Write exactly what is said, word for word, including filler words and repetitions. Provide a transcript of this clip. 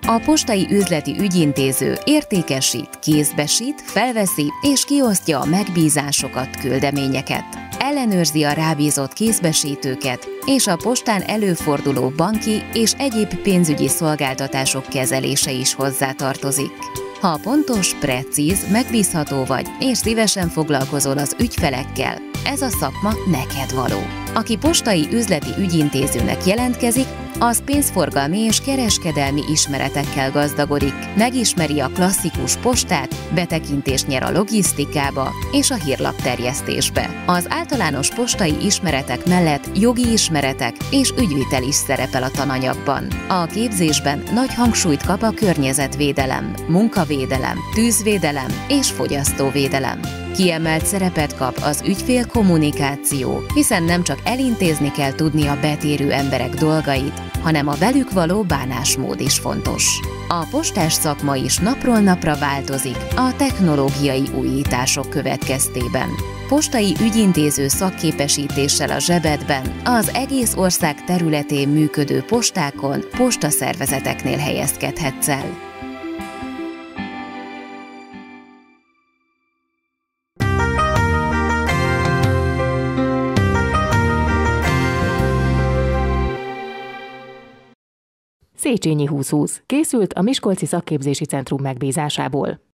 A postai üzleti ügyintéző értékesít, kézbesít, felveszi és kiosztja a megbízásokat, küldeményeket. Ellenőrzi a rábízott kézbesítőket és a postán előforduló banki és egyéb pénzügyi szolgáltatások kezelése is hozzátartozik. Ha pontos, precíz, megbízható vagy és szívesen foglalkozol az ügyfelekkel, ez a szakma neked való. Aki postai üzleti ügyintézőnek jelentkezik, az pénzforgalmi és kereskedelmi ismeretekkel gazdagodik, megismeri a klasszikus postát, betekintést nyer a logisztikába és a hírlapterjesztésbe. Az általános postai ismeretek mellett jogi ismeretek és ügyvitel is szerepel a tananyagban. A képzésben nagy hangsúlyt kap a környezetvédelem, munkavédelem, tűzvédelem és fogyasztóvédelem. Kiemelt szerepet kap az ügyfél kommunikáció, hiszen nem csak elintézni kell tudni a betérő emberek dolgait, hanem a velük való bánásmód is fontos. A postás szakma is napról napra változik a technológiai újítások következtében. Postai ügyintéző szakképesítéssel a zsebedben az egész ország területén működő postákon, postaszervezeteknél helyezkedhetsz el. Széchenyi húsz húsz készült a Miskolci Szakképzési Centrum megbízásából.